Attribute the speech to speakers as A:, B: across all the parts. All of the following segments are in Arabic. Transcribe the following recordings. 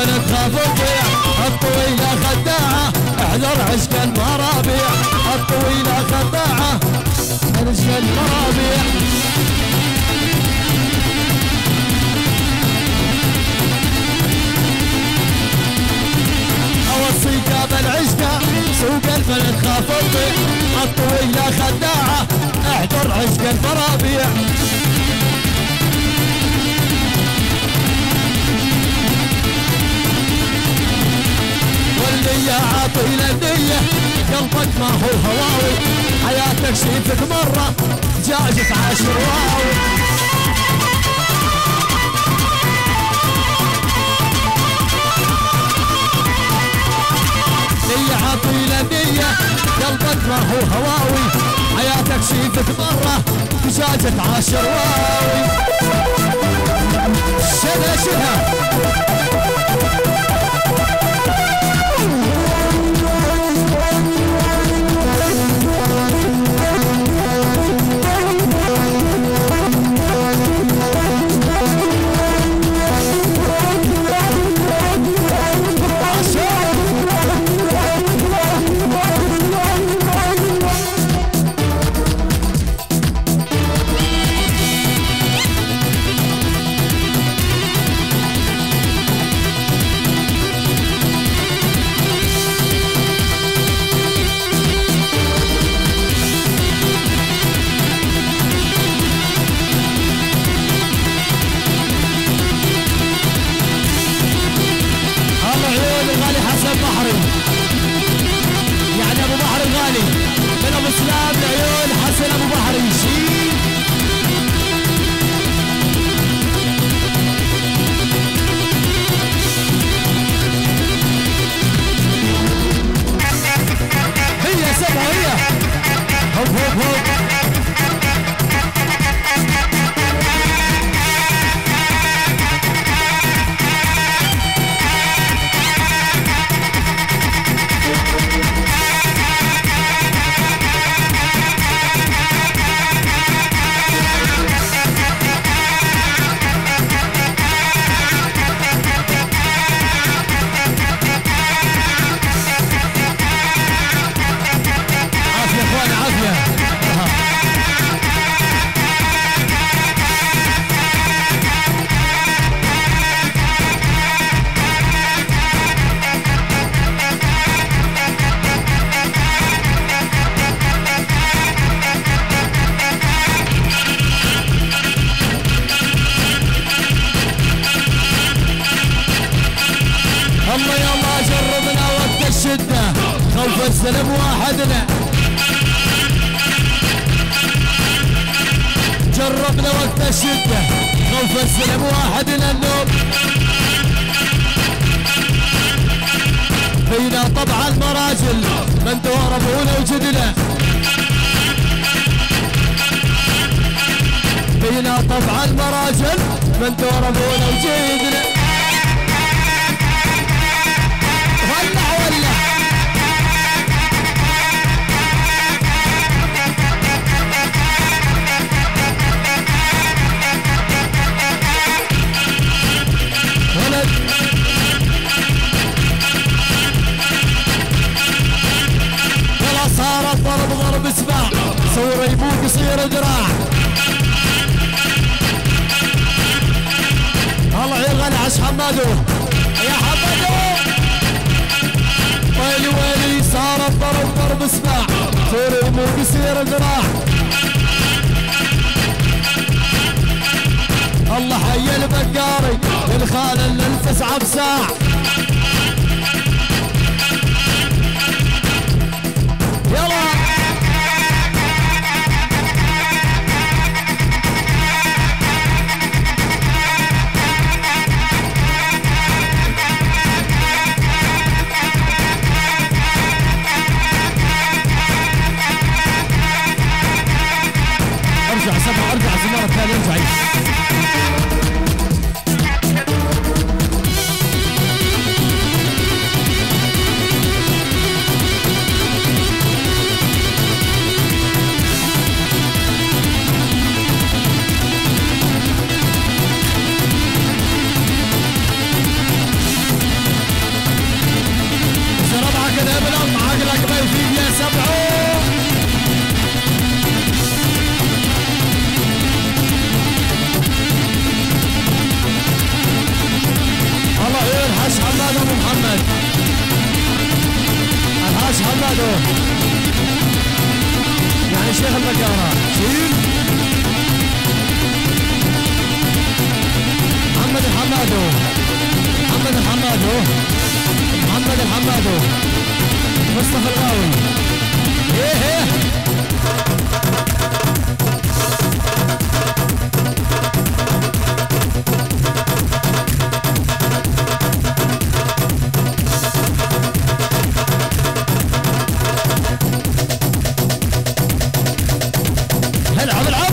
A: الفلك خاف تضيع، الطويلة خداعة احذر عشق المرابيع، الطويلة خداعة عشق المرابيع. اوصيك بالعشقة سوق الفلك خاف تضيع، الطويلة خداعة احذر عشق المرابيع. والنية عاطينا النية قلبك ما هو هواوي، حياتك شيفك مرة جاجت عاشر واوي. نية عاطينا النية قلبك ما هو هواوي، حياتك شيفك مرة جاجت عاشر واوي. شنها شنها خوف السلم واحدنا، جربنا وقت الشدة خوف السلم واحدنا النوم. فينا طبع المراجل من دور ابونا وجدنا، فينا طبع المراجل من دور ابونا وجدنا. ولع ولع صار الضرب ضرب سباع، صور يبوق يصير ذراع. الله يغني عش حمادو يا حمادو. ويلي ويلي صار الضرب ضرب سباع، صور يبوق يصير ذراع. الله حي البقاري الخال اللي الفزعه بساع. يلا ارجع سمع، ارجع زمارة ثانية ارجعي. تبعوه الله ينحش حماد ابو محمد الحاج حمادو يعني شيخ البقارة شيل محمد الحمادو محمد الحمادو محمد الحمادو مصطفى الغاوي ايه العب العب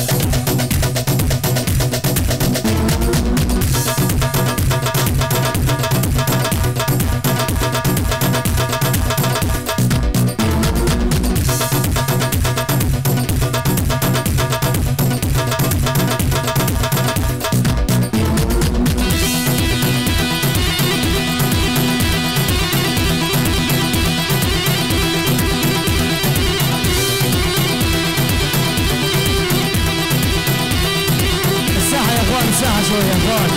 A: ساعة شوية يا اخوان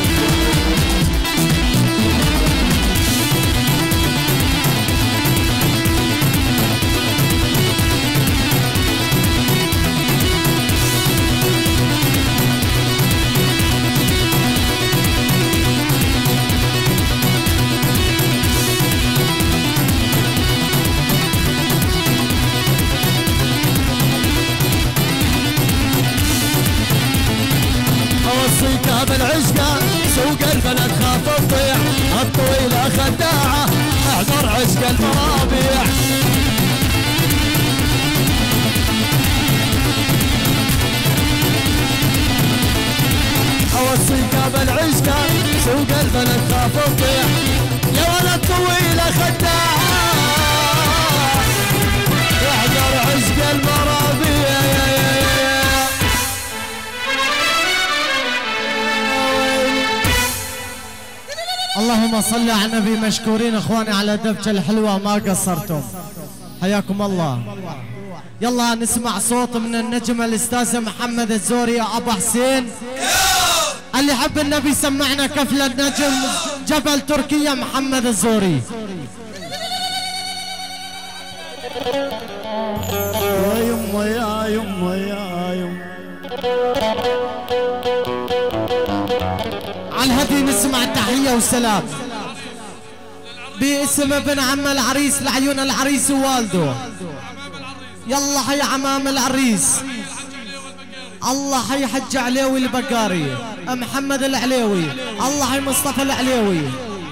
A: اوصيك بالعشقة سوق البلد خاف تضيع الطويلة خداعة احضر عشق المرابيع اوصيك بالعشقة سوق البلد خاف تضيع يا ولد طويلة خداعة احضر عشق المرابيع اللهم صل على النبي. مشكورين اخواني على الدبجة الحلوة ما قصرتم حياكم الله. يلا نسمع صوت من النجم الاستاذ محمد الزوري يا ابو حسين. اللي يحب النبي سمعنا كفل النجم جبل تركيا محمد الزوري.
B: يا يمه يا يمه يا يمه
A: على الهدي نسمع تحية وسلام باسم ابن عم العريس لعيون العريس ووالده. يلا حي عمام العريس، الله حي حج عليوي البقاري، محمد العليوي، الله حي مصطفى العليوي،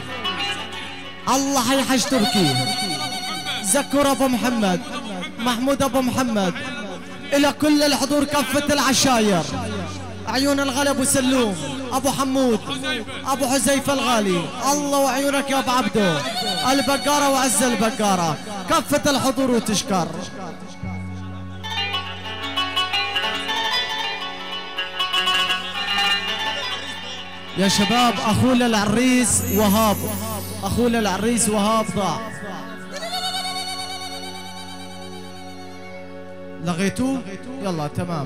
A: الله حي حج تركي، زكور ابو محمد، محمود ابو محمد، الى كل الحضور كافة العشاير، عيون الغالي ابو سلوم، ابو حمود، ابو حذيفه الغالي، الله وعيونك يا ابو عبدو، البقاره وعز البقاره، كافة الحضور وتشكر. يا شباب اخونا العريس وهاب، اخونا العريس وهاب ضاع. لغيتوه؟ يلا تمام.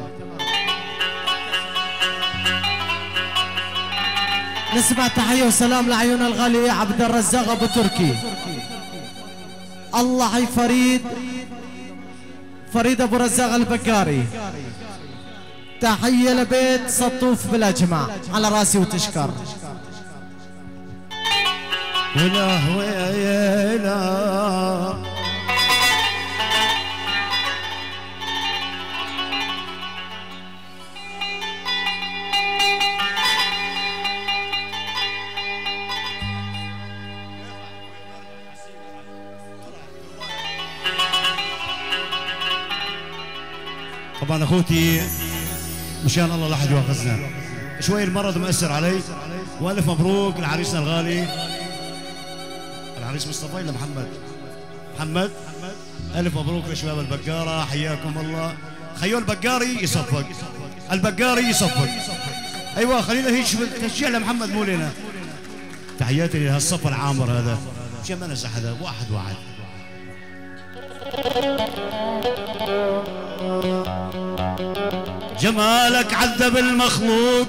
A: نسمع تحية وسلام لعيون الغالي عبد الرزاق ابو تركي، الله حي فريد ابو رزاق البقاري، تحية لبيت سطوف بالاجمع على راسي وتشكر.
B: ولا ويلا طبعا اخوتي مشان الله لا احد يواخذنا، شوي المرض مأثر علي، والف مبروك لعريسنا الغالي العريس مصطفى ولا محمد؟ محمد، الف مبروك لشباب البقاره، حياكم الله. خيو البقاري يصفق، البقاري يصفق. ايوه خلينا هيك تشجيع لمحمد مو لنا. تحياتي لهالصف العامر هذا، مشان ما ننسى حدا، واحد واحد. جمالك عذب المخلوق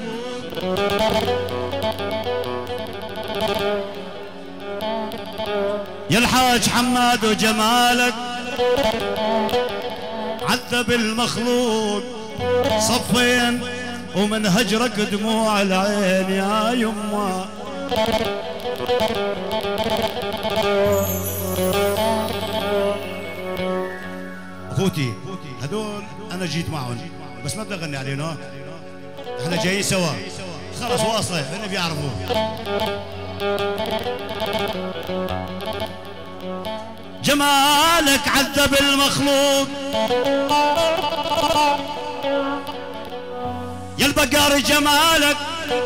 B: يا الحاج حماد، وجمالك عذب المخلوق صفين ومن هجرك دموع العين يا يما. اخوتي هذول انا جيت معهم بس ما بدي اغني عليهم، احنا جايين سوا خلص واصله هن بيعرفوا. جمالك عذب المخلوق يا البقاري، جمالك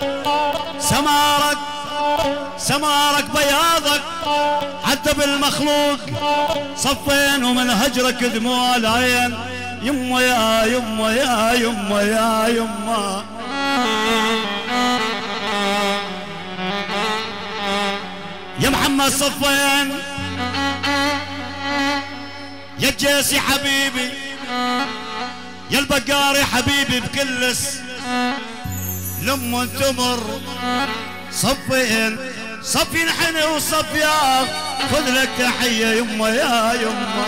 B: سمارك بياضك عذب المخلوق صفين ومن هجرك دموع العين يما يا يما يا يما يا يما. يا محمد صفين يا الجيسي حبيبي يا البقاري حبيبي بكلس لما تمر صفين حني وصفياق خذ لك تحية يما يا يما.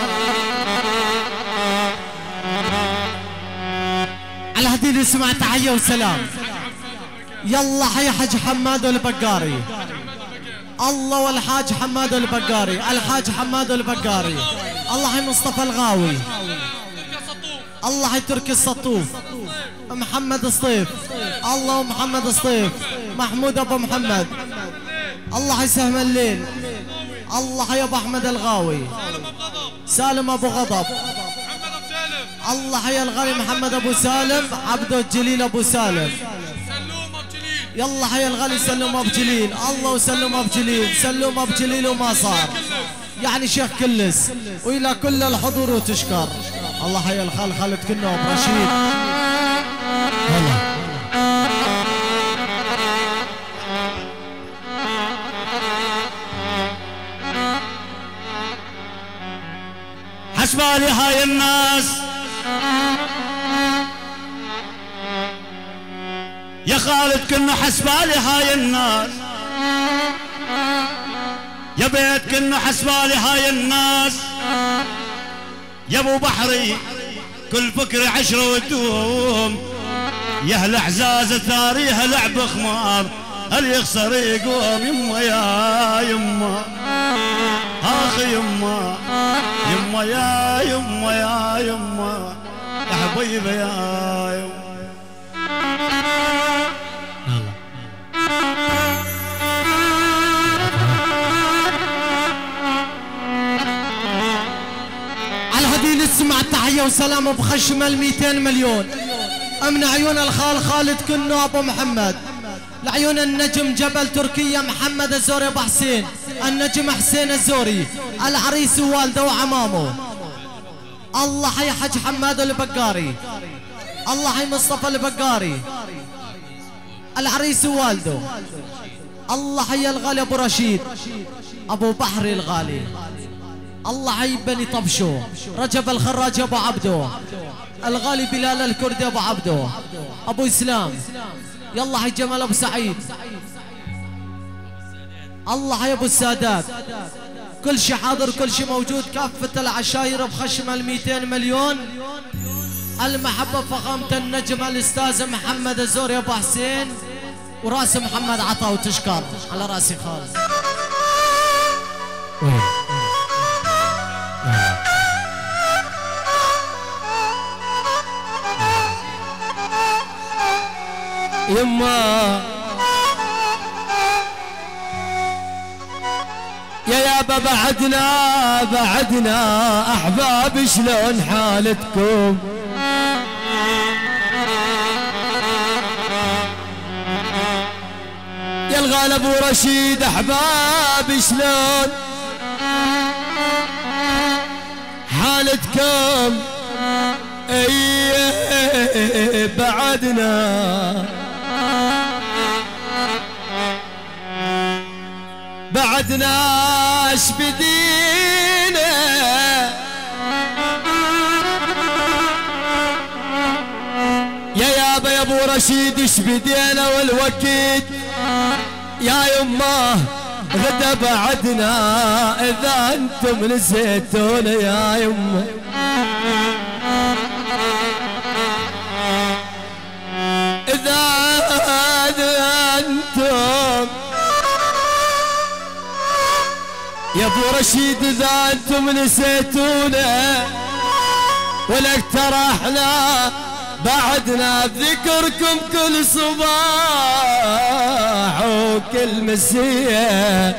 A: على هدي نسمع تحية وسلام. يلا حي حج حماد البقاري. الله والحاج حماد البقاري، الحاج حماد البقاري. الله حي مصطفى الغاوي، الله حي تركي السطوف، محمد الصيف، الله ومحمد الصيف، محمود ابو محمد، الله حي سهم الليل، الله حي ابو احمد الغاوي، سالم ابو غضب، الله حي الغالي محمد ابو سالم، عبده الجليل ابو سالم، يلا حي الغالي سلوم ابو جليل، الله وسلوم ابو جليل، سلوم ابو جليل وما صار يعني شيخ كلس، والى كل الحضور وتشكر. الله حي الخال خالد كنوب رشيد. الله
B: حسبالي هاي الناس يا خالد كنا حسبالي هاي الناس، يا بيت كنا حسبالي هاي الناس، يا ابو بحري كل فكري عشرة وتوم، يا اهل اعزاز ثاريها لعب خمار، هل يخسر يقوم يما يا يما، اخي يما يما يا يما يا يما يا حبيبي يا يما.
A: نسمع تحية وسلام بخشمة 200 مليون من عيون الخال خالد كنو ابو محمد، لعيون النجم جبل تركيا محمد الزوري ابو حسين، النجم حسين الزوري، العريس ووالده وعمامه، الله حي حج حماد البقاري، الله حي مصطفى البقاري، العريس ووالده، الله حي الغالي ابو رشيد ابو بحري الغالي، الله حي بني طبشو، رجب الخراج ابو عبدو، الغالي بلال الكردي ابو عبدو، ابو اسلام، يلا حي جمال ابو سعيد، الله حي ابو السادات، كل شي حاضر كل شي موجود، كافة العشاير بخشمة 200 مليون، المحبة فخامة النجم الاستاذ محمد الزوري ابو حسين، وراس محمد عطا وتشكر على راسي خالص.
C: يما يا يابا بعدنا احباب شلون حالتكم، يا الغالي ابو رشيد احباب شلون حالتكم، ايه بعدنا اش بدينا رشيد ايش بدينا والوكيد يا يمه غدا بعدنا اذا انتم نسيتونا يا يمه اذا انتم يا ابو رشيد اذا انتم نسيتونا ولك ترى احنا بعدنا بذكركم كل صباح وكل مسية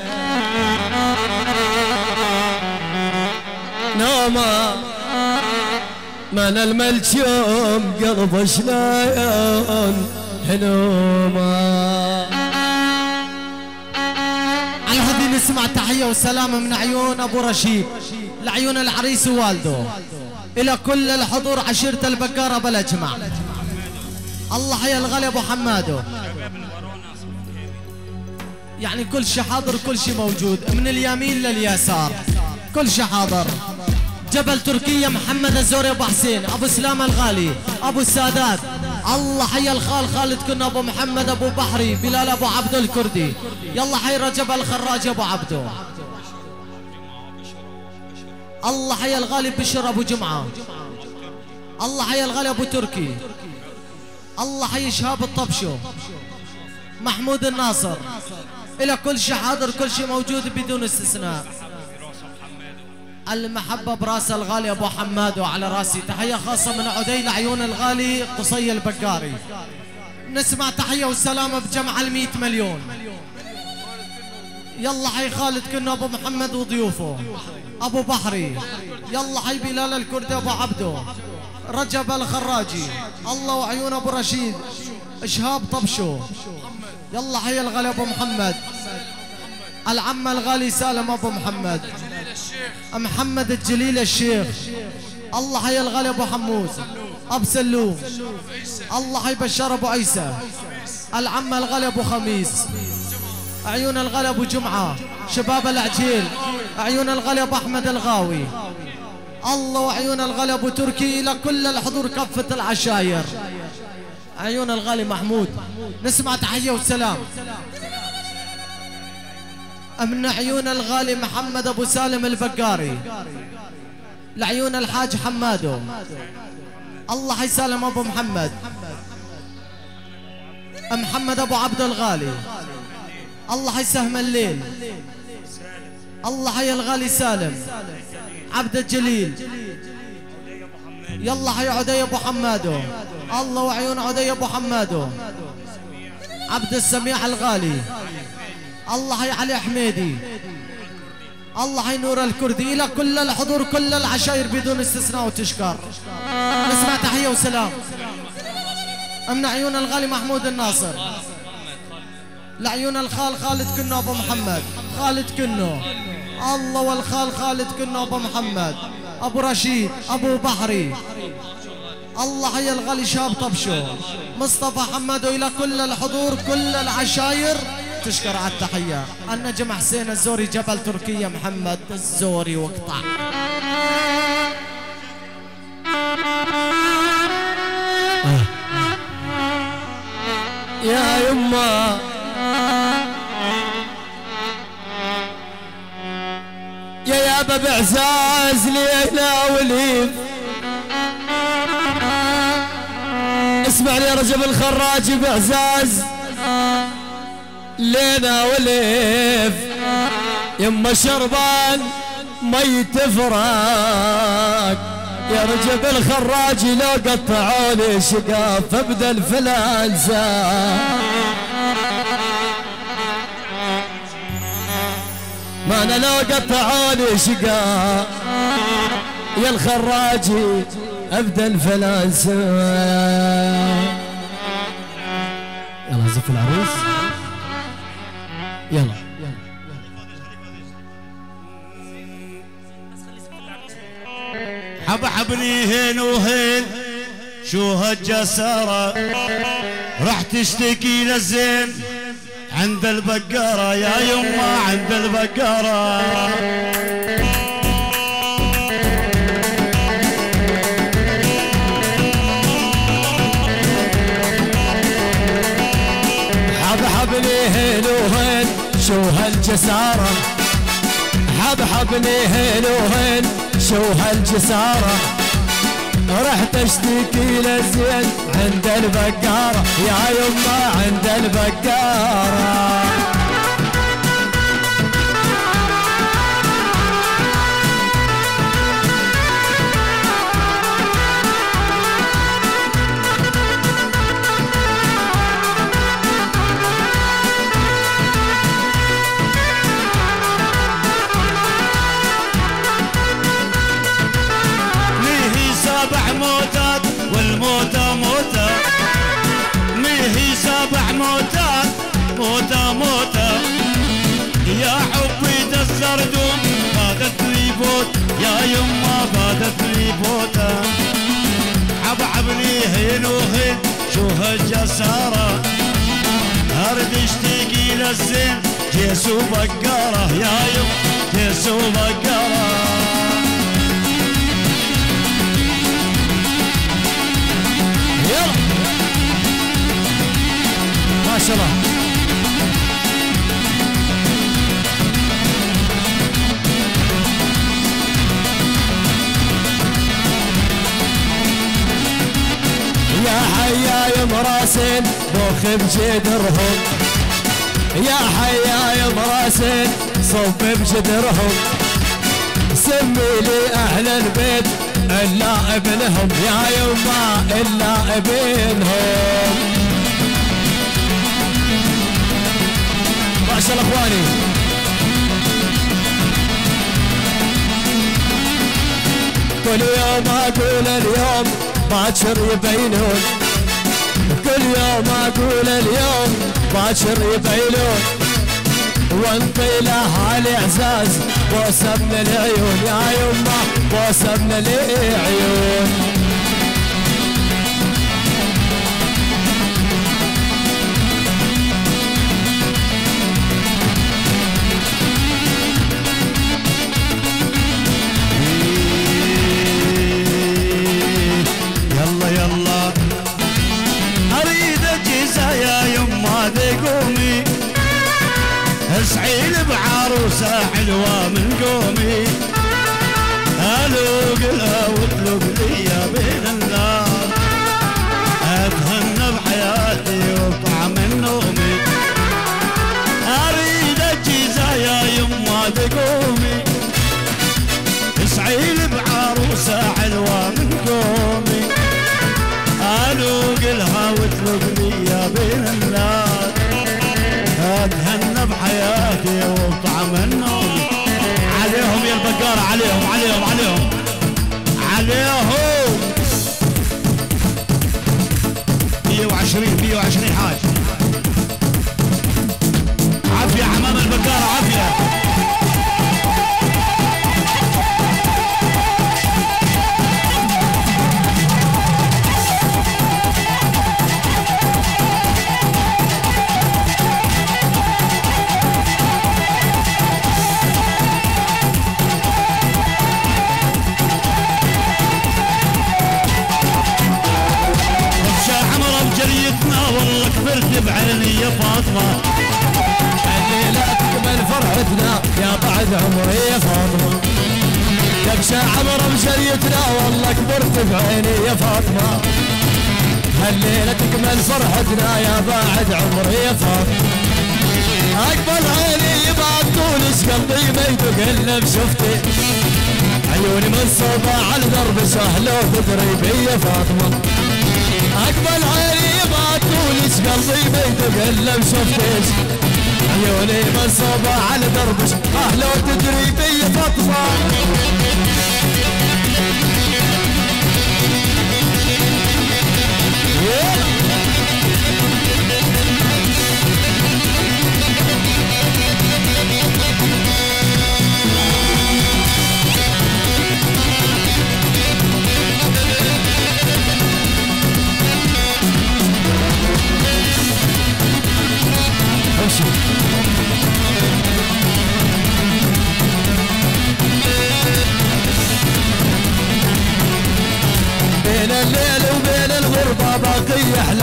C: نوما من الملجوم قلب شلايون هنوما.
A: على هذه نسمع تحية وسلام من عيون ابو رشيد لعيون العريس ووالده الى كل الحضور عشيرة البقارة بالاجمع. الله حيا الغالي ابو حمادو، يعني كل شي حاضر كل شي موجود من اليمين لليسار كل شي حاضر. جبل تركيا محمد الزوري ابو حسين ابو سلام الغالي ابو السادات. الله حيا الخال خالد كنا ابو محمد ابو بحري بلال ابو عبدو الكردي. يلا حي رجب الخراج ابو عبدو. الله حيا الغالي بشر ابو جمعه. الله حيا الغالي ابو تركي. الله حيا شهاب الطبشو محمود الناصر. الى كل شي حاضر كل شي موجود بدون استثناء. المحبة براس الغالي ابو حماد وعلى راسي. تحية خاصة من عدي لعيون الغالي قصي البقاري. نسمع تحية والسلامة بجمع 100 مليون. يلا حي خالد كنا ابو محمد وضيوفه ابو بحري. يلا حي بلال الكردي ابو عبدو رجب الخراجي. الله وعيون ابو رشيد شهاب طبشو. يلا حي الغالي ابو محمد العم الغالي سالم ابو محمد محمد الجليل الشيخ. الله حي الغالي ابو حموز ابو سلوم. الله حي بشار ابو عيسى العم الغالي ابو خميس. عيون الغالي ابو جمعه شباب العجيل. عيون الغالي ابو احمد الغاوي. الله وعيون الغالي ابو تركي الى كل الحضور كافه العشاير. عيون الغالي محمود. نسمع تحيه وسلام من عيون الغالي محمد ابو سالم البقاري لعيون الحاج حمادو. الله حي سالم ابو محمد محمد ابو عبد الغالي. الله حي سهم الليل. الله حي الغالي سالم عبد الجليل. يلا حي عدي ابو حمادو. الله وعيون عدي ابو حمادو. عبد السميع الغالي. الله حي علي حميدي. الله حي نور الكردي. الى كل الحضور كل العشاير بدون استثناء وتشكر. نسمع تحيه وسلام من عيون الغالي محمود الناصر لعيون الخال خالد كنو ابو محمد. خالد كنو. الله والخال خالد كنو ابو محمد ابو رشيد ابو بحري. الله حي الغالي شاب طبشو مصطفى حمادو. الى كل الحضور كل العشاير تشكر على التحية. النجم حسين الزوري جبل تركيا محمد الزوري واقطع.
C: يا يما يا يابا بعزاز لينا وليف. اسمعني يا رجب الخراج بعزاز لينا وليف. يما شربان مي تفرق يا رجب الخراج لو قطعوني شقاف ابدا الفلانسا. ما انا لو قطعوني شقاف يا الخراجي ابدا الفلانسا. يلا زف العروس. يلا
B: حبحبني هين وهين شو هالجسارة راح تشتكي للزين عند البقارة يا يما عند البقارة.
C: شو هالجسارة حبحبني هين وهين شو هالجسارة رحت اشتكي للزين عند البقارة يا يما عند البقارة
B: موتات والموتى موتى ميهي سبع موتات موتى موتى يا حبي الزردوم فاتت لي بوت يا يما فاتت لي بوتا حبحبني هين وهين شو هالجسارة هرد اشتيقي للزين جيسو بقارة يا يما جيسو بقارة
C: ما شاء الله يا حيايم راسين بوخ بجدرهم يا حيايم راسين صب بجدرهم سمي لي اهل البيت الا ابنهم يا يما الا ابنهم ما شاء الله اخواني كل يوم اقول اليوم باكر يبينون كل يوم اقول اليوم باكر يبينون وانطي لها الاعزاز بوسه من العيون يا يما بوسه من العيون
B: اسعيل بعروسة حلوة من قومي الوق لها وتلوق ليا بين النار اتهنى بحياتي وطعم نومي اريد الجيزة يا يما تقومي اسعيل بعروسة حلوة من قومي الوق لها وتلوق ليا بين النار اتهنى بحياتي وطعم النوم عليهم يا البقارة عليهم عليهم عليهم عليهم 120 حاج عافية حمام البقارة عافية والله كبرت بعيني يا فاطمة
C: الليلة تكمل فرحتنا يا بعد عمري يا فاطمة كبشة عمر بجريتنا والله كبرت بعيني يا فاطمة الليلة تكمل فرحتنا يا بعد عمري يا فاطمة أقبل عيني بعد طولش قلبي ما يدق إلا بشفتي عيوني منصوبة على درب سهل وتدري بي يا فاطمة أقبل عيني ما تولش قلبي ما يدق إلا بشفتش عيوني منصوبة على دربش أهلا وتدري بي يا فاطمة بين الليل وبين الغربة باقي أحلى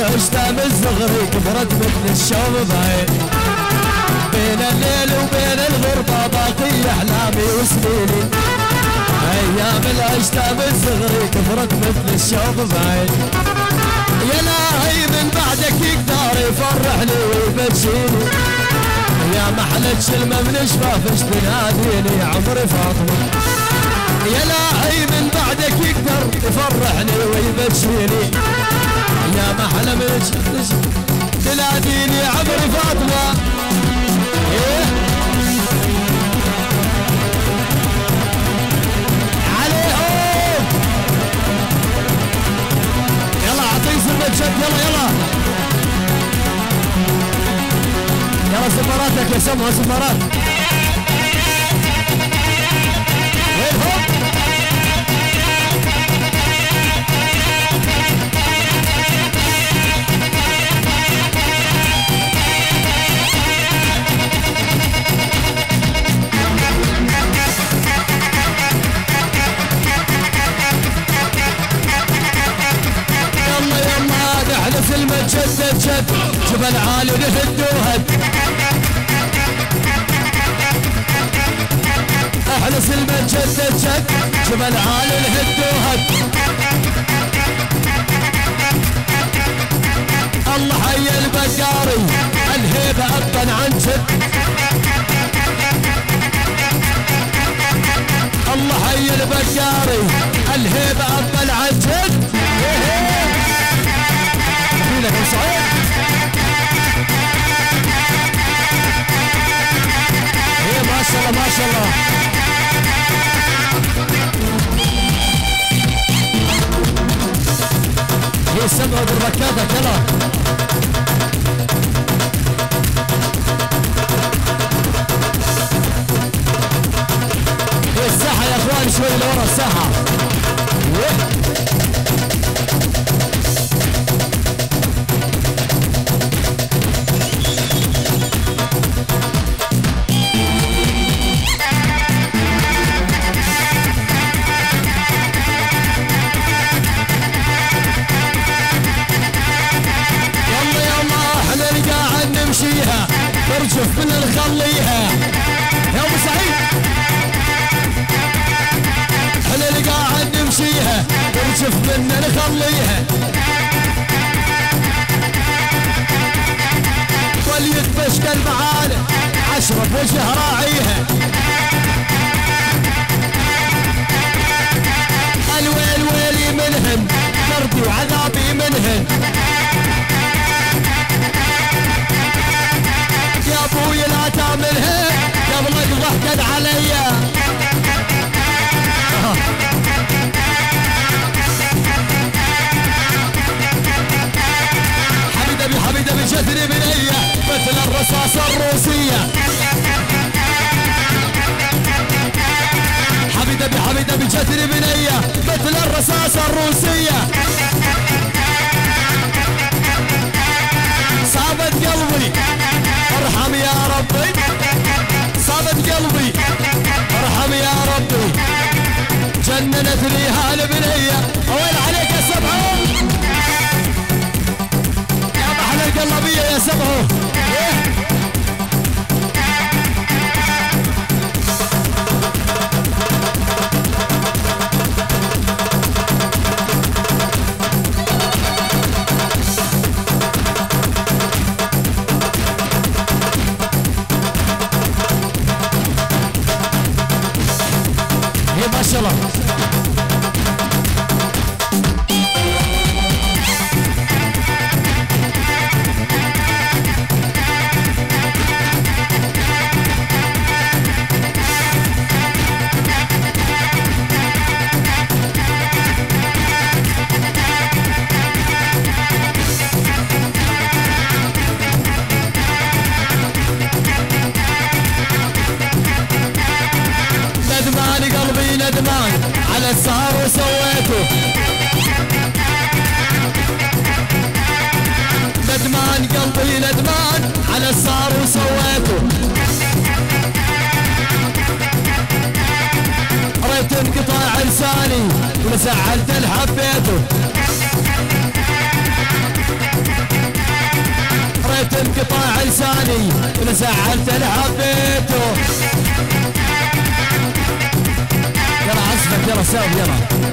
C: عشتها من صغري كبرت مثل الشوم بعين بين الليل وبين الغربة باقي أحلامي وسنيني أيام العشتها من صغري كبرت مثل الشوم بعين يا لاهي من بعدك يقدر يفرحني ويبجيني يا محلى كلمة من شفافك تناديني عمري فاطمة يا لاهي من بعدك يقدر يفرحني ويبجيني يا محلى من تناديني عمري فاطمة عليهم يلا اعطيني سلمة جد يلا يلا يلا سفراتك يا سمعة سفرات وينهم نحلف المجد جد جبل عالي نهد وهد احلف المجد جد جبل عالي نهد وهد الله حي البقاري الهيبة ابا عن جد الله حي البقاري الهيبة ابا عن جد لك صحيح ايه ما شاء الله ما شاء الله هي سمعوا بالركاضة يلا هي الساحة يا اخوان شوي لورا الساحة ترجف من نخليها يا ابو سعيد احنا اللي قاعد نمشيها ترجف من نخليها وليتبشك المعاني عشرة بوجه راعيها الويل ويلي منهن كربي وعذابي منهن يا ابوي لا تعملها قبلك ضحكت عليا حبيبي جدري بنية مثل الرصاصة الروسية حبيبي جدري بنية مثل الرصاصة الروسية صابت قلبي ارحم يا ربي صابت قلبي ارحم يا ربي جننت لي هالبنية وين عليك يا سبعة يا محلى القلبية يا سبعة ما شاء الله ندمان قلبي ندمان على السهر وسويته ندمان قلبي ندمان على السهر وسويته ريت انقطاع لساني وزعلت اللي حبيته بغيت انقطاع لساني ولا زعلت حبيته. يلا عزفك يلا ساوي يلا.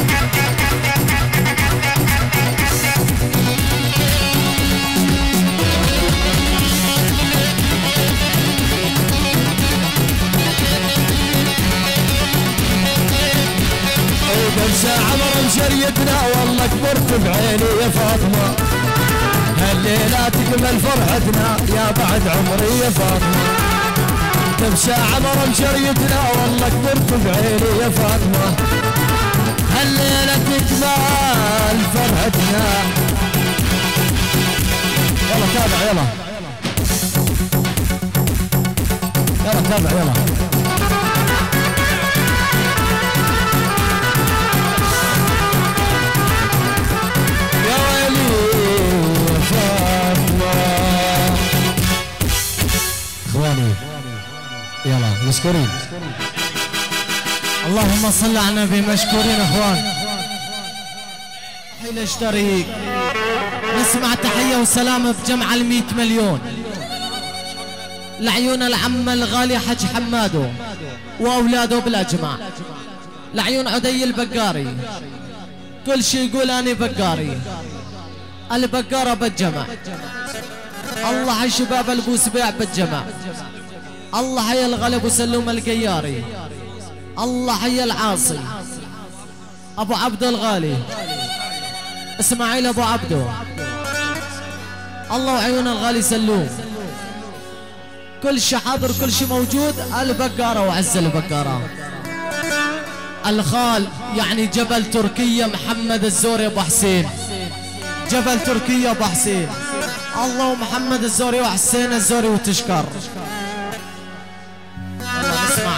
C: تمشى عمر مشريتنا والله كبرت بعيني يا فاطمة. هالليلة تكمل فرحتنا يا بعد عمري يا فاطمة. تمشى عمر مشريتنا والله كبرت بعيني يا فاطمة. هالليلة تكمل فرحتنا. يلا تابع يلا. يلا تابع يلا. اخواني يلا مشكورين.
A: اللهم صل على النبي. مشكورين اخوان. حين اشتريك نسمع تحية وسلام بجمع 100 مليون لعيون العم الغالي حج حمادو واولاده بالاجمع. لعيون عدي البقاري كل شي يقول اني بقاري. البقارة بالجمع. الله حي شباب البوسبيع بالجمع. الله حي الغلب وسلوم القياري. الله حي العاصي ابو عبد الغالي اسماعيل ابو عبدو. الله وعيون الغالي سلوم. كل شي حاضر كل شي موجود. البقارة وعز البقارة. الخال يعني جبل تركيا محمد الزوري ابو حسين. جبل تركيا ابو حسين. الله ومحمد الزوري وحسين الزوري وتشكر. يلا نسمع.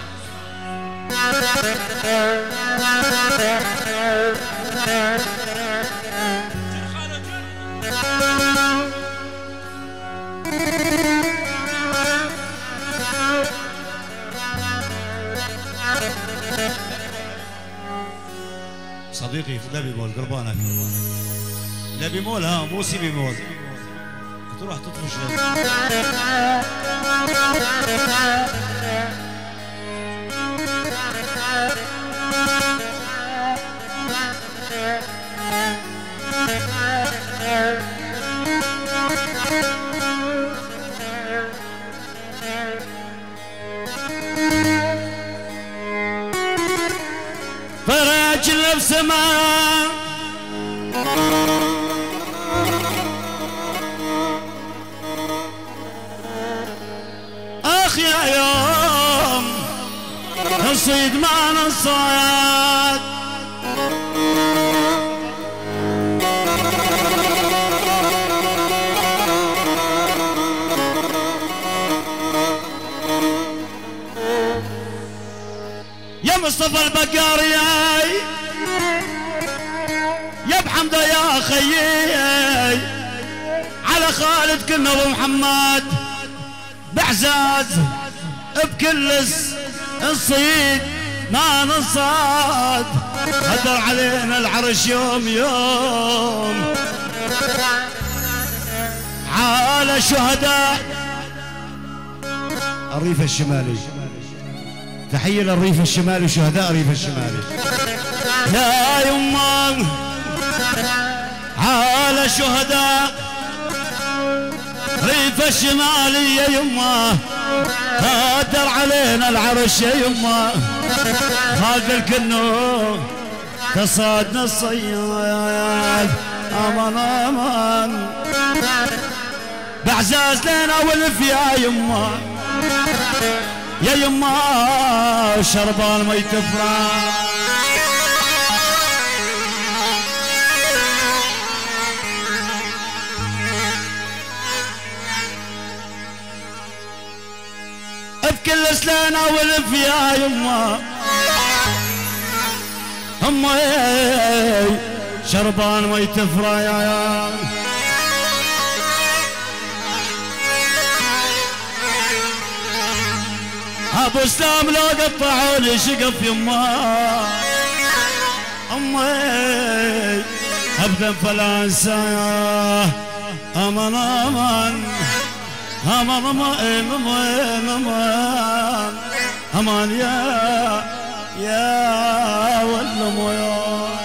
B: صديقي لا بيمول قربانك. لا بيمول ها مو سي بيمول. تروح تطفش فرج السماء اخ يا يوم نصيد ما نصاد. يا مصطفى البقاري يا بحمده يا خيي على خالد كنا ابو محمد بعزاز بكل الصيد ما نصاد. هدر علينا العرش يوم يوم على شهداء الريف الشمالي. تحية للريف الشمالي وشهداء الريف الشمالي.
C: يا يما
B: على شهداء
C: ريف الشمالي يا يما هدر علينا العرش يا يما.
B: خالد الكنو تصادنا الصياد امان امان
C: بعزاز لنا ولف يا يما. يا يما شربان ما يتفرع بكل سلانة ولف يا يما. شربان ما يتفرع يا ابو اسلام لو قطعوني شقف يما. ابدا فلا انساه
B: امان امان امان امان امان امان يا والله يا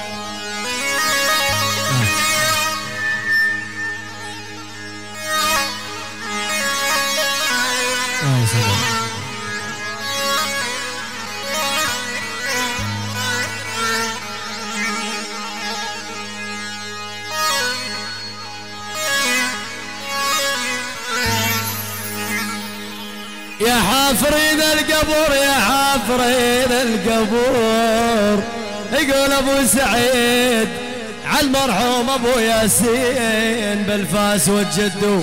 C: يا حافرين القبور يا حافرين القبور، يقول ابو سعيد عالمرحوم ابو ياسين بالفاس والجدو.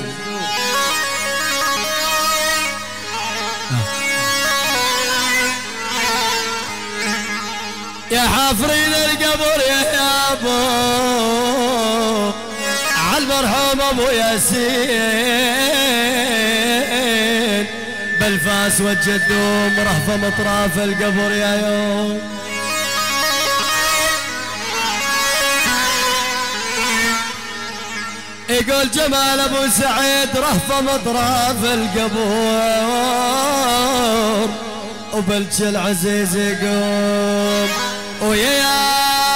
C: يا حافرين القبور يا ابو عالمرحوم ابو ياسين بالفاس والجدوم، رهفة مطراف القبر يا يوم. يقول جمال ابو سعيد رهفة مطراف القبور، وبلج العزيز يقوم ويا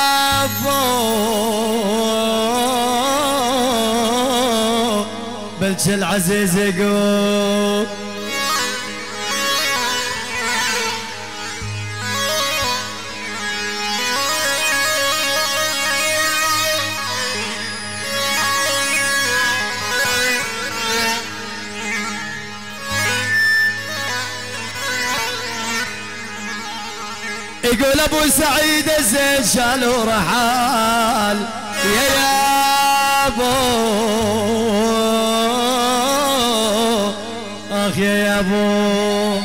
C: ابو بلج العزيز يقوم. يقول ابو سعيد الزين شال ورحال يا ابو اخ يا ابو.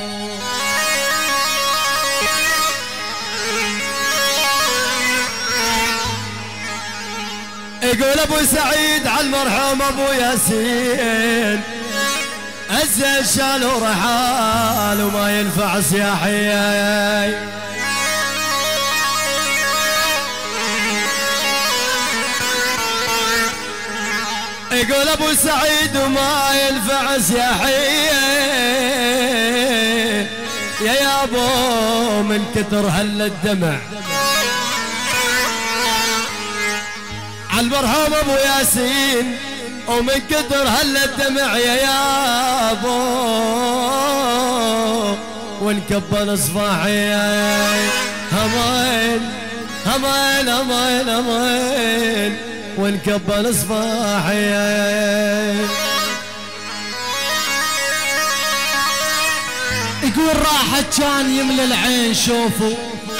C: يقول ابو سعيد على المرحوم ابو ياسين الزين شال ورحال وما ينفع سياحي. يقول ابو سعيد وما ينفع سياحية يا ابو من كتر هل الدمع عالمرحوم ابو ياسين، ومن كتر هل الدمع يا ابو وانكبل اصفاحي. همين همين همين همين وانكبل اصفاحي.
A: يقول راحت كان يملى العين شوفوا.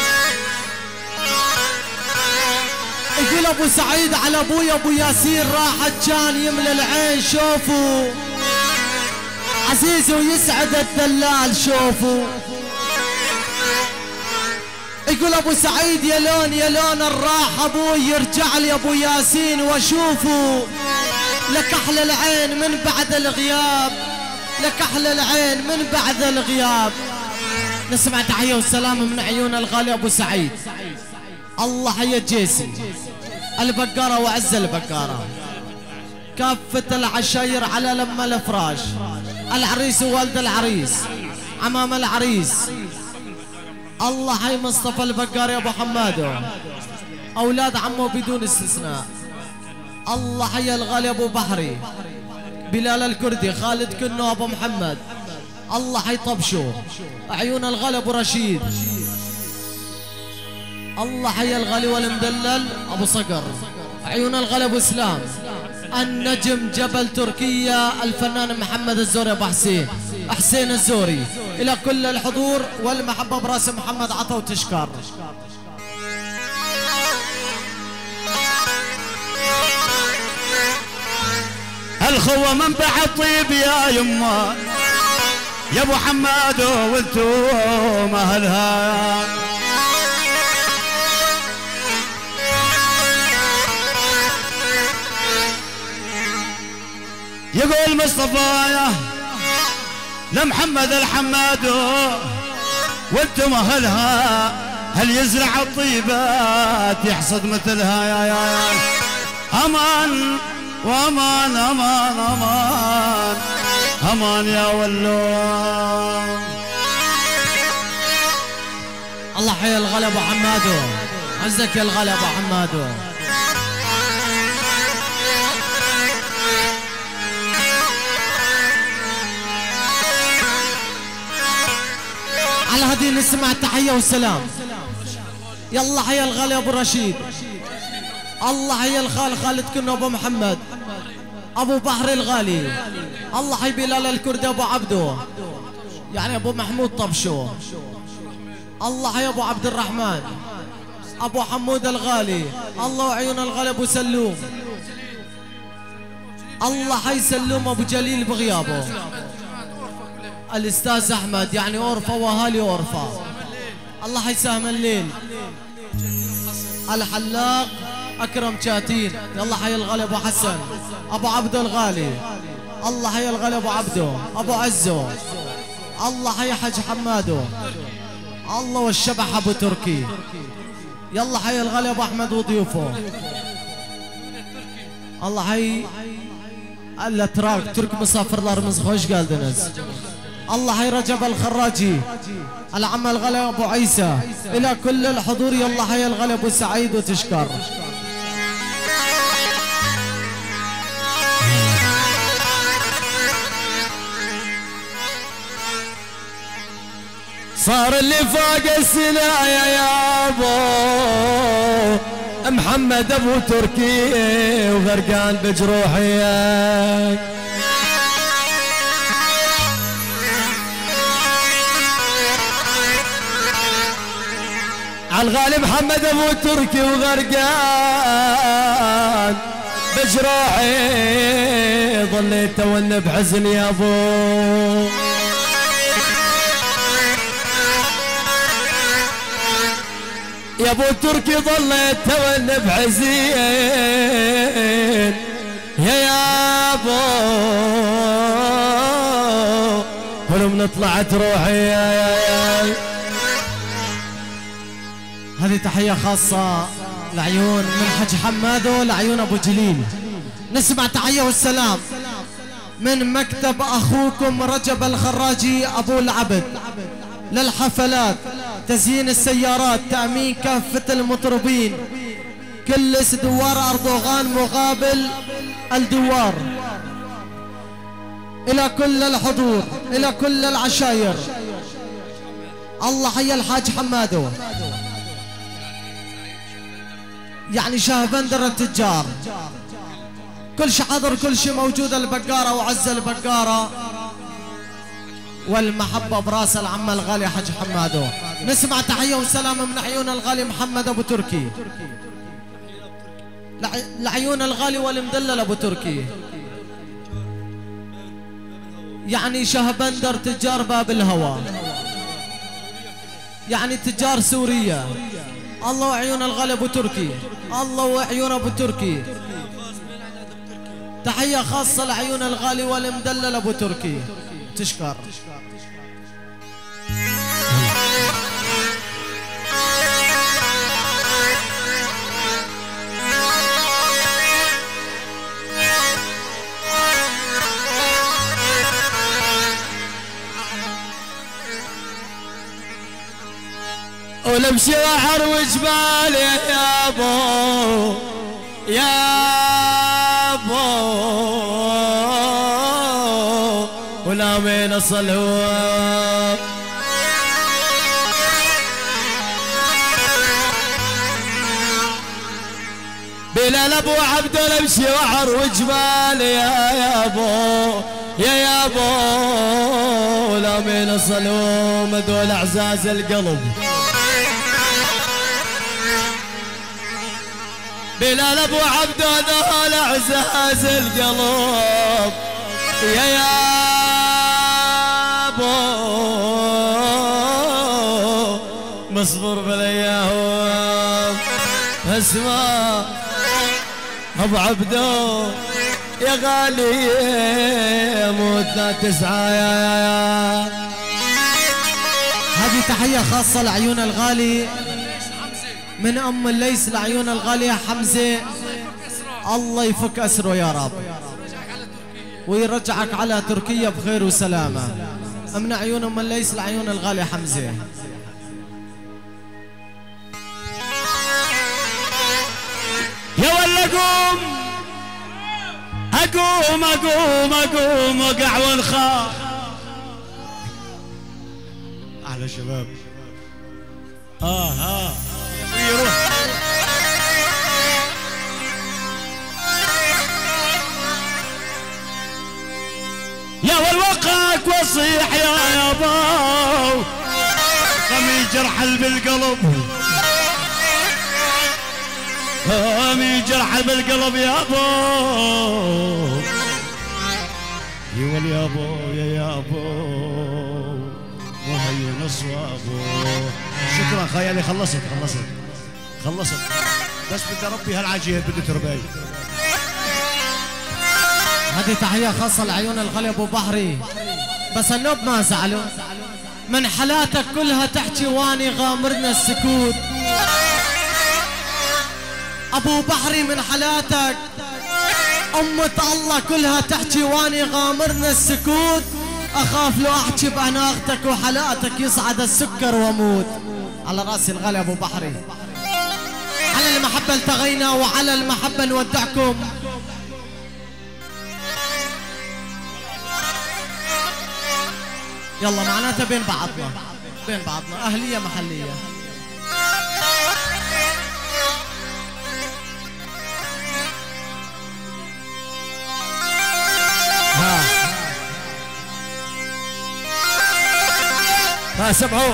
A: يقول ابو سعيد على ابويا ابو ياسين راحت كان يملى العين شوفوا، عزيز ويسعد الدلال شوفوا. يقول ابو سعيد يا لون الراح ابوي يرجع لي ابو ياسين واشوفه، لك احلى العين من بعد الغياب، لك احلى العين من بعد الغياب. نسمع تحيه والسلام من عيون الغالي ابو سعيد. الله حيا جيسي البقاره وعز البقاره، كافه العشاير على لما الافراش، العريس ووالد العريس، عمام العريس. الله حي مصطفى البقار يا ابو حمادو، اولاد عمه بدون استثناء. الله حي الغالي ابو بحري، بلال الكردي، خالد كنو، ابو محمد. الله حي طبشو، عيون الغالي ابو رشيد. الله حي الغالي والمدلل ابو صقر، عيون الغالي ابو اسلام. النجم جبل تركيا الفنان محمد الزوري ابو حسين الزوري. الى كل الحضور والمحبه براس محمد عطا وتشكر.
B: الخوة منبع الطيب يا يما يا ابو حماد وانتم اهلها. يقول مصطفى لمحمد الحماد وانتم اهلها، هل يزرع الطيبات يحصد مثلها. يا امان وامان امان امان امان يا ولو.
A: الله حي الغلا ابو حمادو، عزك يا الغلا ابو حمادو. على هذه نسمع تحية وسلام. يلا حي الغالي ابو رشيد، الله حي الخال خالد كنا ابو محمد ابو بحر الغالي، الله حي بلال الكردي ابو عبدو يعني ابو محمود طبشو، الله حي ابو عبد الرحمن ابو حمود الغالي، الله عيون الغالي ابو سلوم، الله حي سلوم ابو جليل بغيابه، الاستاذ احمد يعني اورفا واهالي اورفا، الله حي سهم الليل، الحلاق اكرم شاتين، يلا حي الغالي ابو حسن ابو عبدو الغالي، الله حي الغالي ابو عبدو ابو عزو، الله حي حج حمادو، الله والشبح ابو تركي، يلا حي الغالي ابو احمد وضيوفه، الله حي الاتراك ترك مسافر الارمز خوش قال دنس، الله حي رجب الخراجي، العم الغالي ابو عيسى، الى كل الحضور يلا حي الغالي ابو سعيد وتشكر.
C: صار اللي فاق السنايا يا ابو محمد ابو تركي وغرقان بجروحي، عالغالي محمد ابو تركي وغرقان بجروحي، ظليت تون بحزن يا ابو، يا ابو تركي ظليت تون بحزين يا ابو، ولم طلعت روحي.
A: هذه تحية خاصة لعيون من حج حمادو لعيون ابو جليل. نسمع تحية والسلام من مكتب اخوكم رجب الخراجي ابو العبد للحفلات، تزيين السيارات، تأمين كافة المطربين، كلس دوار أردوغان مقابل الدوار، إلى كل الحضور، إلى كل العشاير، الله حي الحاج حمادو يعني شاهبندر التجار، كل شي حضر، كل شي موجود، البقارة وعز البقارة والمحبة براس العم الغالي حج حمادو. نسمع تحية وسلام من عيون الغالي محمد ابو تركي، لعيون الغالي والمدلل ابو تركي يعني شهبندر تجار باب الهوى يعني تجار سوريا، الله وعيون الغالي ابو تركي، الله وعيون ابو تركي. تحية خاصة لعيون الغالي والمدلل ابو تركي، تشكر.
C: ولمشي بحر وجبال يا ابو يا ابو، ولا من الصلوات بلال ابو عبد لمشي بحر وجبال يا ابو يا ابو، ولا من الصلوم ذول اعزاز القلب، بلال ابو عبد ذول اعزاز القلب يا ابو، مصبر بالايام اسمع ابو عبدو يا غالي موتنا تسعى.
A: هذه تحية خاصة لعيون الغالي من ام الليث لعيون الغالي حمزة الله يفك أسره يا رب ويرجعك على تركيا بخير وسلامة. من عيونهم من ليس لعيون الغالي حمزة.
B: يا ولا قوم أقوم أقوم أقوم وقع ونخاف. أحلى شباب. يروح يا والوقعك وصيح يا ابو قمي جرح بالقلب قمي جرح بالقلب يا ابو يول يا ابو يا ابو وهي نصوابو. شكرا خيالي خلصت بس بدي اربي هالعجيب بدي تربي.
A: هذه تحية خاصة لعيون الغالي ابو بحري. بس النوب ما زعلوا من حالاتك كلها تحكي واني غامرنا السكوت. ابو بحري من حالاتك امة الله كلها تحكي واني غامرنا السكوت. اخاف لو احكي باناقتك وحالاتك يصعد السكر واموت. على راسي الغالي ابو بحري. على المحبة التغينا وعلى المحبة نودعكم. يلا معناتها بين بعضنا أهلية محلية.
C: ها سمعوا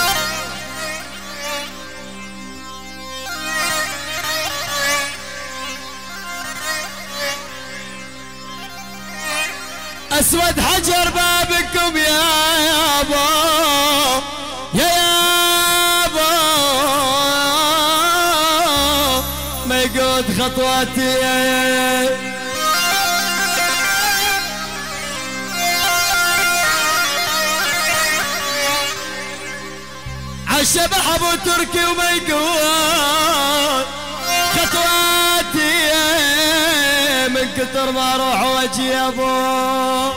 C: اسود حجر بابكم يا يابا يا يابا ما يقود خطواتي عالشبح ابو تركي وما يقود خطواتي من كتر ما اروح واجي يا ابو.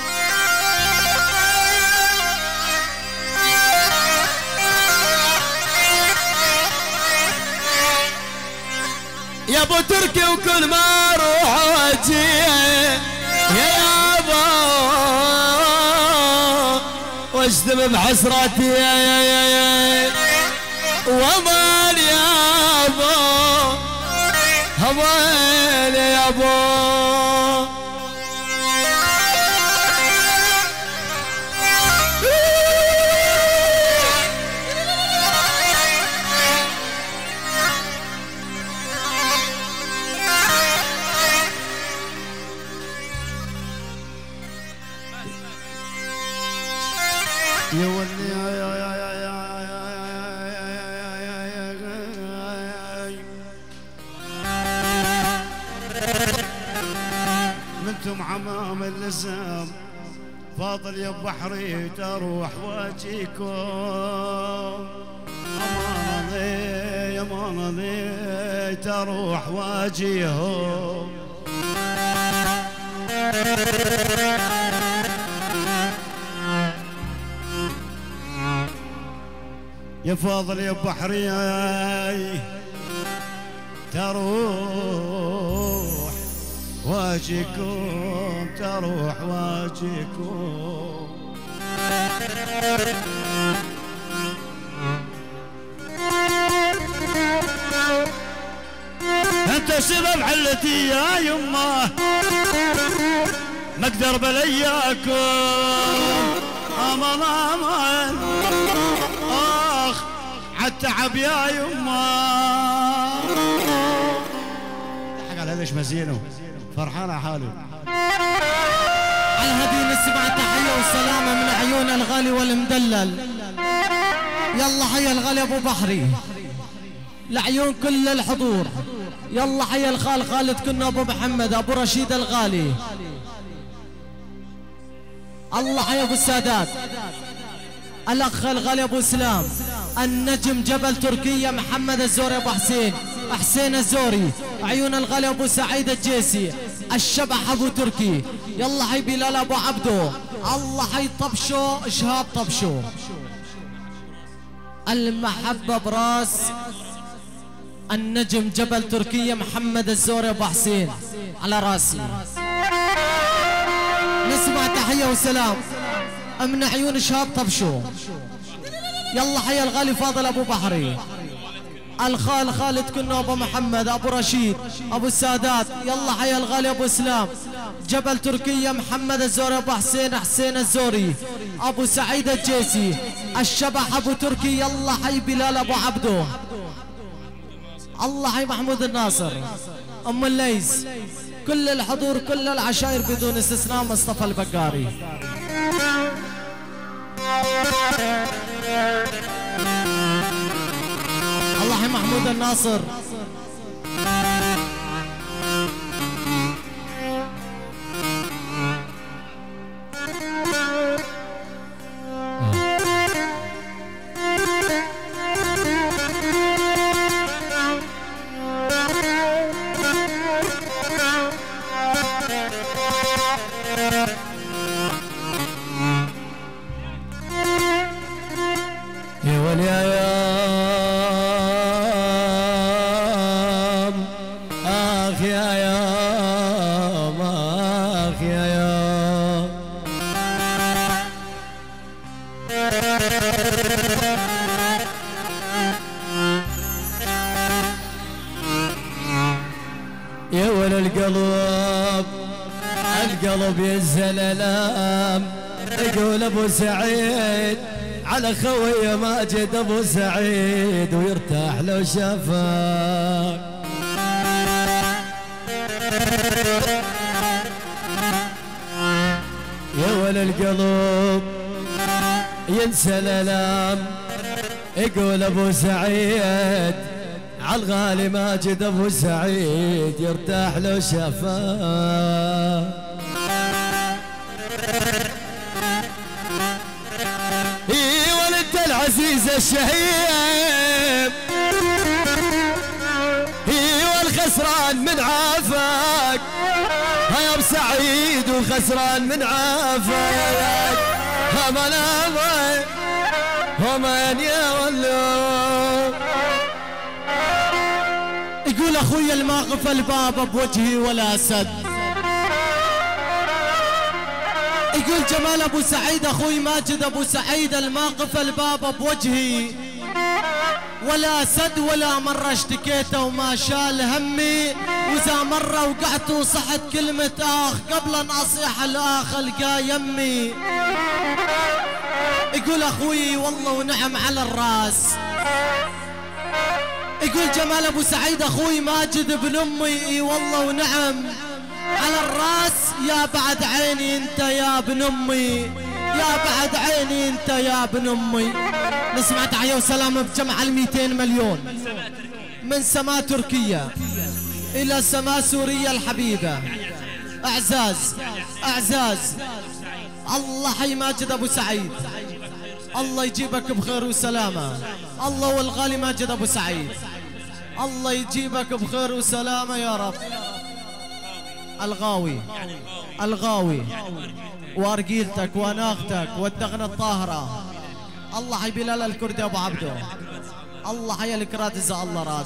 C: يا ابو تركي وكل ما اروح واجي يا ابو واجتمع بحسراتي يا ومان يا ابو هوين يا ابو.
B: يا ولي منتم عمام اللزام فاضل يا بحري تروح واجيكم. امانه ذي تروح واجيهم. يا فاضل يا بحري تروح واجيكم تروح واجيكم. انت سبب حلتي يا يمه ما اقدر بلياكم. امان اخ عالتعب يا يمه. ضحك على ليش مزينه فرحان على حاله.
A: على هذه نسمع التحية والسلامة من عيون الغالي والمدلل. يلا حيا الغالي ابو بحري لعيون كل الحضور. يلا حيا الخال خالد كنا ابو محمد ابو رشيد الغالي. الله حيا ابو السادات الاخ الغالي ابو اسلام النجم جبل تركيا محمد الزوري ابو حسين. حسين الزوري، عيون الغالي ابو سعيد الجيسي، الشبح ابو تركي، يلا حي بلال ابو عبدو، الله حي طبشو شهاب طبشو، المحبة براس النجم جبل تركيا محمد الزوري ابو حسين على راسي. نسمع تحية وسلام من عيون شهاب طبشو. يلا حي الغالي فاضل ابو بحري، الخال خالد كنا ابو محمد ابو رشيد ابو السادات، يلا حي الغالي ابو اسلام جبل تركيا محمد الزوري ابو حسين، حسين الزوري ابو سعيد الجيسي، الشبح ابو تركي، يلا حي بلال ابو عبدو، الله حي محمود الناصر، ام الليث، كل الحضور كل العشائر بدون استثناء، مصطفى البقاري. الله حي محمود الناصر.
C: يا واليايام اخ يا يام اخ يا يام، يا ول القلب القلب ينزل الام، يقول ابو سعيد على خوي ماجد ابو سعيد ويرتاح لو شافك. يا ول القلب ينسى الالام، يقول ابو سعيد عالغالي ماجد ابو سعيد يرتاح لو شافك. العزيز الشهيم هي والخسران من عافاك، يا ابو سعيد وخسران من عافاك، همان همان همان يا ولو.
A: يقول اخوي الماقف الباب بوجهي ولا سد، يقول جمال ابو سعيد اخوي ماجد ابو سعيد الماقف الباب بوجهي ولا سد، ولا مرة اشتكيته وما شال همي، واذا مرة وقعت وصحت كلمة اخ قبل ان اصيح الاخ القى يمي. يقول اخوي والله ونعم على الراس، يقول جمال ابو سعيد اخوي ماجد ابن امي، اي والله ونعم على الراس، يا بعد عيني انت يا ابن امي، يا بعد عيني انت يا ابن امي. نسمع تحية وسلام بجمع 200 مليون من سماء تركيا الى سماء سوريا الحبيبة. اعزاز اعزاز، الله حي ماجد ابو سعيد، الله يجيبك بخير وسلامة، الله والغالي ماجد ابو سعيد، الله يجيبك بخير وسلامة يا رب. الغاوي الغاوي وارجيلتك واناختك والدغنة الطاهرة، الله حي بلال الكردي ابو عبدو، الله حي الكراد اذا الله راد،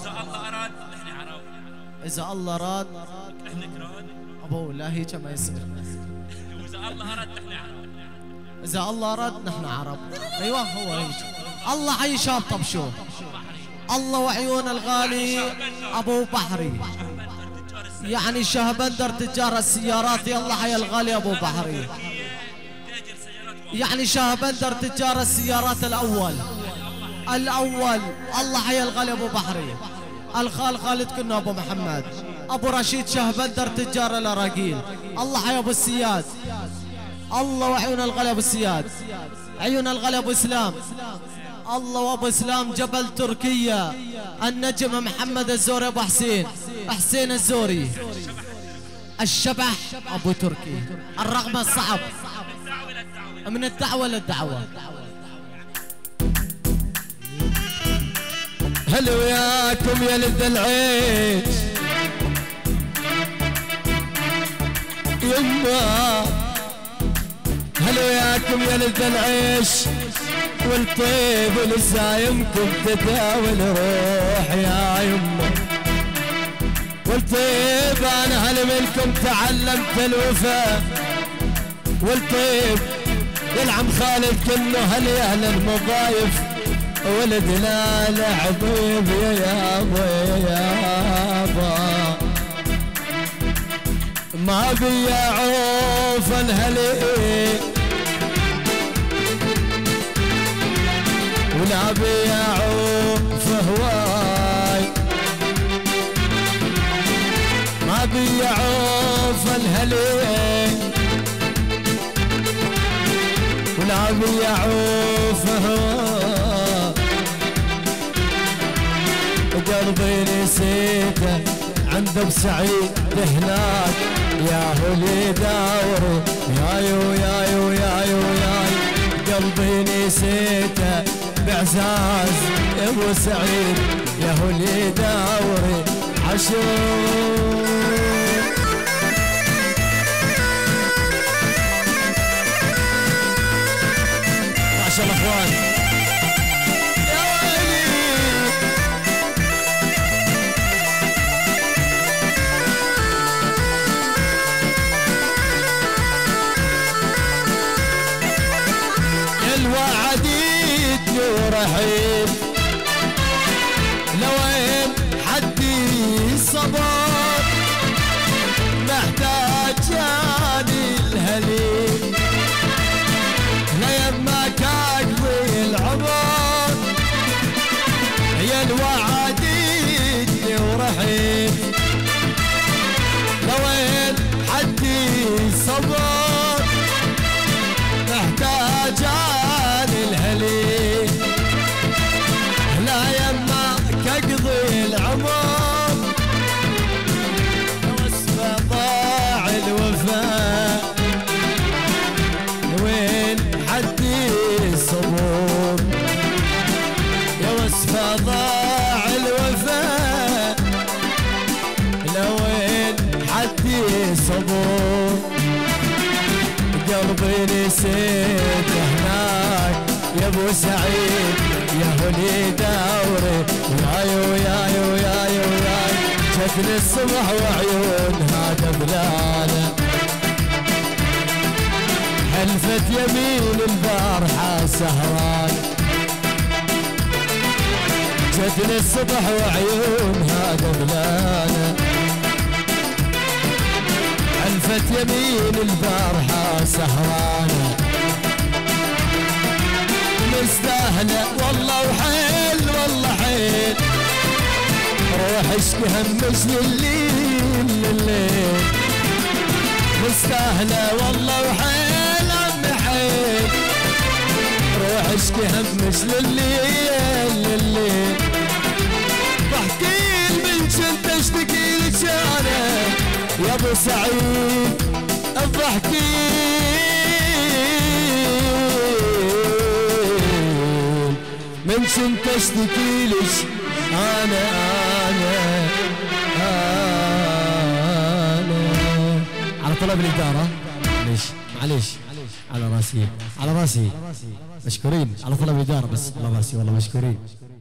A: اذا الله راد ابو لا هيك ما يصير، اذا الله اراد نحن عرب، اذا الله اراد نحن عرب، ايوه هو هيك. الله حي شاب طبشو، الله وعيون الغالي ابو بحري، يعني شهبندر تجار السيارات، يلا حي الغالي ابو بحري، يعني شهبندر تجار السيارات الاول، الله حي الغالي ابو بحري، الخال خالد كنا ابو محمد، ابو رشيد شهبندر تجار الاراجيل، الله حي ابو السياد، الله وعيون الغالي ابو السياد، عيون الغالي ابو اسلام، الله وابو اسلام جبل تركيا، النجم محمد الزوري ابو حسين، حسين الزوري، الشبح ابو تركي، الرغم الصعب من الدعوة للدعوة.
C: هل وياكم يا لذ العيش يما، هل وياكم يا لذ العيش والطيب ولسايمكم تداول روح يا يما، والطيب انا هل منكم تعلمت الوفاء، والطيب يلعم خالد كنه هل يا اهل المضايف، ولد لا لعبيب يا يابا يا يابا، ما بي عوف الهلي ولا بي عوف هواي، ما بي عوف الهلي ولا بي عوف هواي، قلبي نسيته عند ابو سعيد هناك، يا هو اللي داوري يايو يايو يايو يايو، قلبي نسيته بعزاز ابو سعيد، يا هو اللي داوري عشور. ما شاء الله اخوان وعديتني ورحيل، لوين حدي صبر محتاج جاني الهليل، ليمك اقضي العمر، يا الوعديتني ورحيل، لوين حدي صبر محتاج الهليل، لا يمك اقضي العمر، واسفه ضاع الوفاء، وين حدي صبور، يا واسفه ضاع الوفاء، لوين حدي صبور، قلبي نسيت هناك يا ابو سعيد، يا هولي داوري يايو يايو يايو يايو، جتني الصبح وعيونها دبلانه، حلفت يمين البارحه سهران، جتني الصبح وعيونها دبلانه، حلفت يمين البارحة سهرانة، مستاهلة والله وحيل والله حيل، روح اشكي همش لليل لليل، مستاهلة والله وحيل عمي حيل، روح اشكي همش لليل لليل، بحكيل من كنت اشتكي لك انا يا ابو سعيد، الضحكي من كنت اشتكي لك انا على طلب الاداره، معليش على راسي مشكورين، على طلب الاداره بس على راسي والله مشكورين.